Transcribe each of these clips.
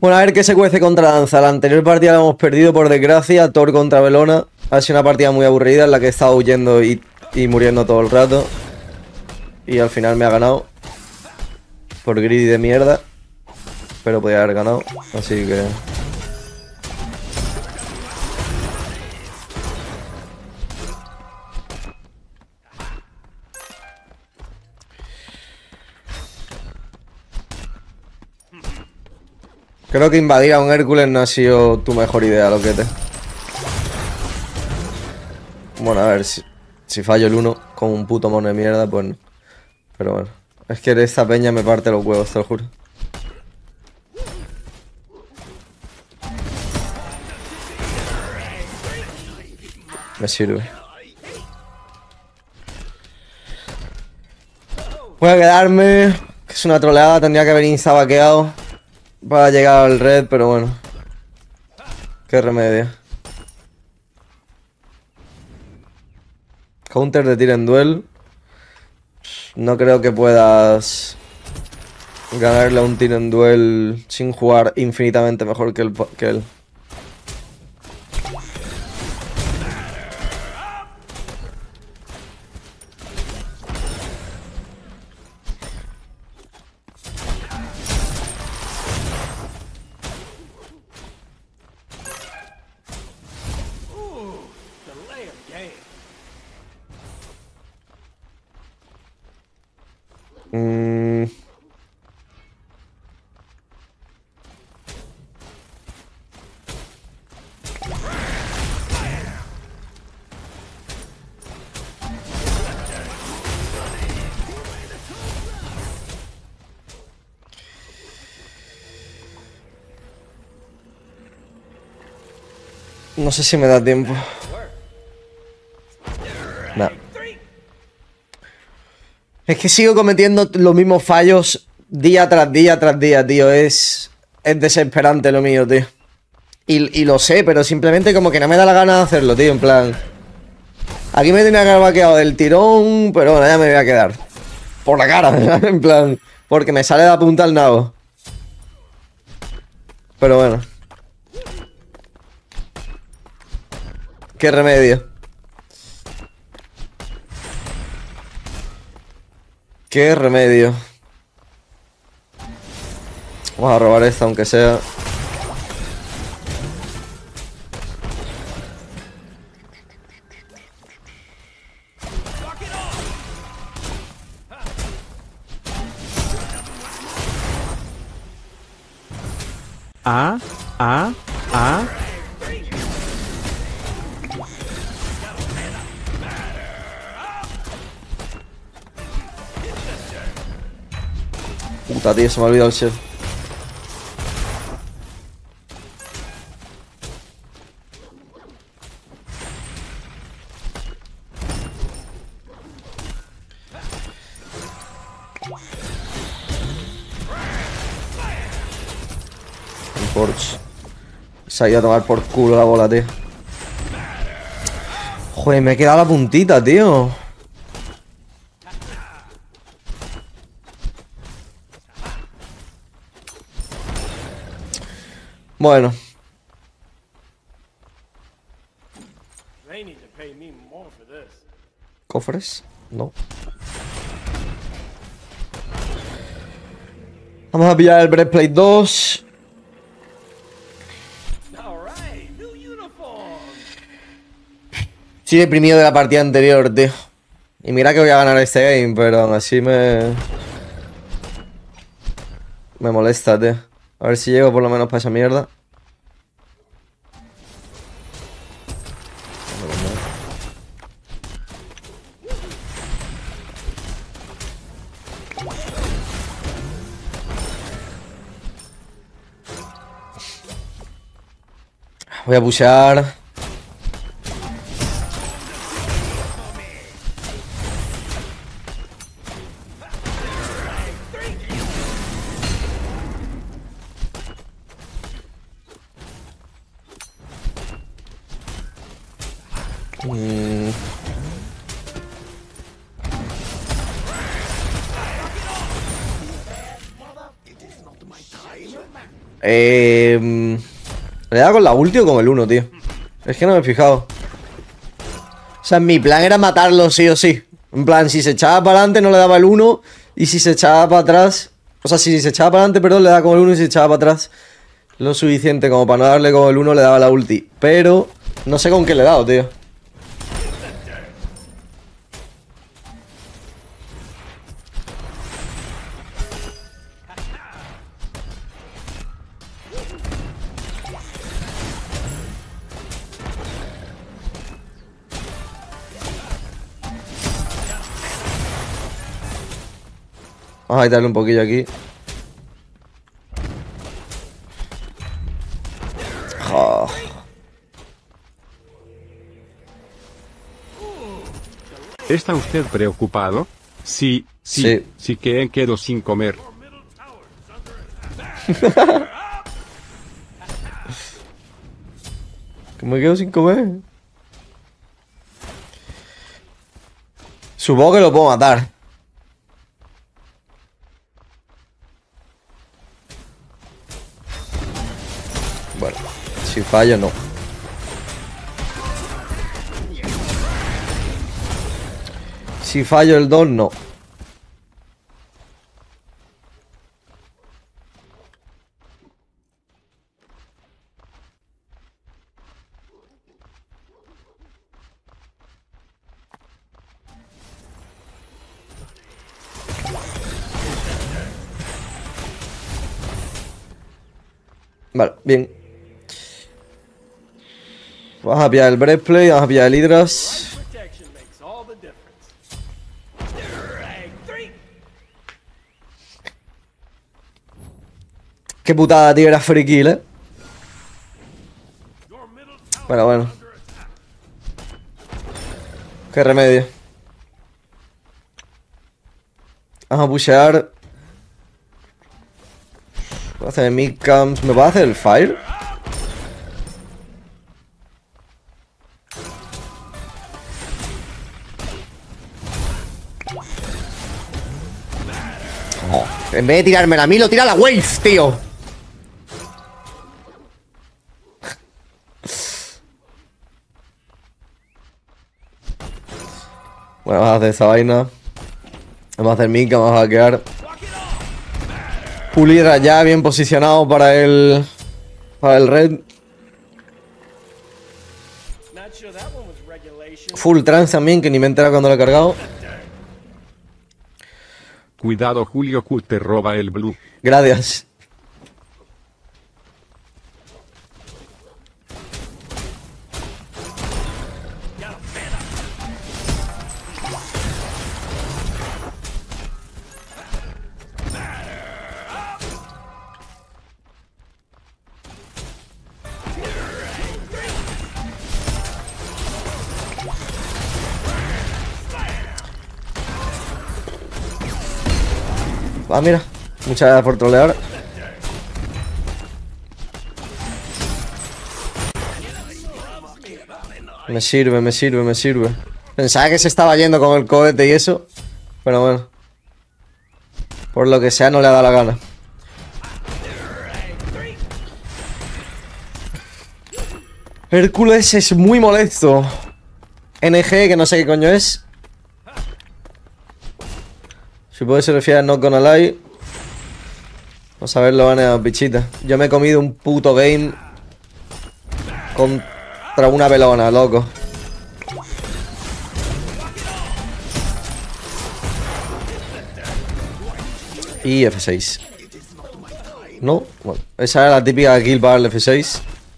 Bueno, a ver qué se cuece contra Danza. La anterior partida la hemos perdido por desgracia. Thor contra Bellona. Ha sido una partida muy aburrida en la que he estado huyendo y muriendo todo el rato. Y al final me ha ganado. Por greedy de mierda. Pero podía haber ganado. Así que... creo que invadir a un Hércules no ha sido tu mejor idea, loquete. Bueno, a ver, si fallo el 1 con un puto mono de mierda, pues no. Pero bueno. Es que esta peña me parte los huevos, te lo juro. Me sirve. Voy a quedarme. Que es una troleada, tendría que haber instabaqueado para llegar al red, pero bueno. Qué remedio. Counter de tiro en duel. No creo que puedas ganarle a un tiro en duel sin jugar infinitamente mejor que él. No sé si me da tiempo. No. Es que sigo cometiendo los mismos fallos día tras día tras día, tío. Es desesperante lo mío, tío. Y lo sé, pero simplemente como que no me da la gana de hacerlo, tío. En plan... aquí me tenía que haber vaqueado del tirón, pero bueno, ya me voy a quedar. Por la cara, ¿verdad? En plan... porque me sale de la punta al nabo. Pero bueno. Qué remedio. Qué remedio. Vamos a robar esta aunque sea. Puta, tío, se me ha olvidado el chef. El Porsche. Se ha ido a tomar por culo la bola, tío. Joder, me he quedado la puntita, tío. Bueno. ¿Cofres? No. Vamos a pillar el Breastplate 2. Estoy deprimido de la partida anterior, tío. Y mira que voy a ganar este game, pero aún así me molesta, tío. A ver si llego por lo menos para esa mierda. Voy a pushear. ¿Le da con la ulti o con el 1, tío? Es que no me he fijado. O sea, mi plan era matarlo sí o sí. En plan, si se echaba para adelante no le daba el 1. Y si se echaba para atrás... O sea, si se echaba para adelante, perdón, le daba con el 1. Y si se echaba para atrás lo suficiente como para no darle con el 1, le daba la ulti. Pero no sé con qué le he dado, tío. Vamos a quitarle un poquillo aquí. Oh. ¿Está usted preocupado? Sí que quedo sin comer. Que me quedo sin comer. Supongo que lo puedo matar. Bueno, si fallo, no. Si fallo el 2, no. Vale, bien. Vamos a pillar el breastplate, vamos a pillar el Hydras. Qué putada, tío, era free kill, ¿eh? Bueno, bueno. Qué remedio. Vamos a pushear. Voy a hacer mid camps. ¿Me va a hacer el fire? Oh, en vez de tirármela a mí, lo tira la wave, tío. Bueno, vamos a hacer esa vaina. Vamos a hacer mid camp, vamos a hackear. Pulidra ya bien posicionado para el red. Full trance también, que ni me he enterado cuando lo he cargado. Cuidado, Julio Q te roba el blue. Gracias. Ah, mira. Muchas gracias por trolear. Me sirve, me sirve, me sirve. Pensaba que se estaba yendo con el cohete y eso. Pero bueno. Por lo que sea, no le ha dado la gana. Hércules es muy molesto. NG, que no sé qué coño es. Supongo que se refiere a Not Gonna Lie. Vamos a ver lo baneado, bichita. Yo me he comido un puto game contra una pelona, loco. Y F6. No, bueno, esa era la típica kill para el F6.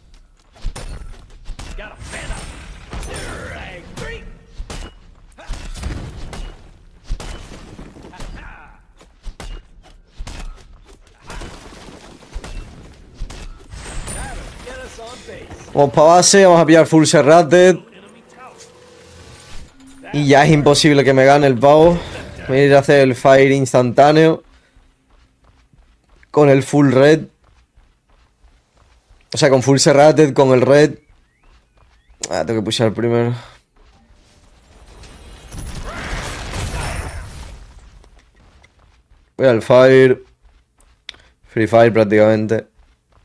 Vamos para base, vamos a pillar full Serrated. Y ya es imposible que me gane el pavo. Voy a ir a hacer el fire instantáneo. Con el full red. O sea, con full Serrated, con el red. Ah, tengo que pushar primero. Voy al fire. Free fire prácticamente.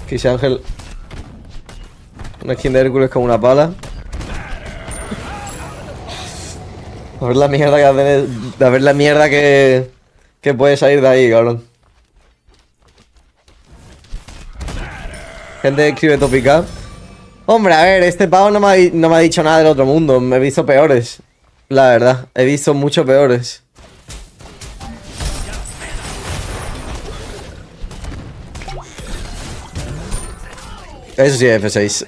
Kiss Ángel. Una skin de Hércules con una pala. A ver la mierda que hace, a ver la mierda que puede salir de ahí, cabrón. Gente escribe Topica. Hombre, a ver, este pavo no me ha dicho nada del otro mundo. Me he visto peores. La verdad, he visto mucho peores. Eso sí es F6.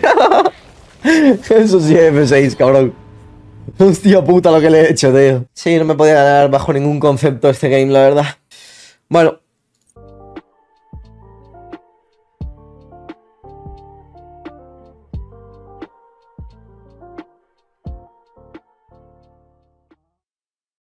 Eso sí es F6, cabrón. Hostia puta lo que le he hecho, tío. Sí, no me podía ganar bajo ningún concepto este game, la verdad. Bueno,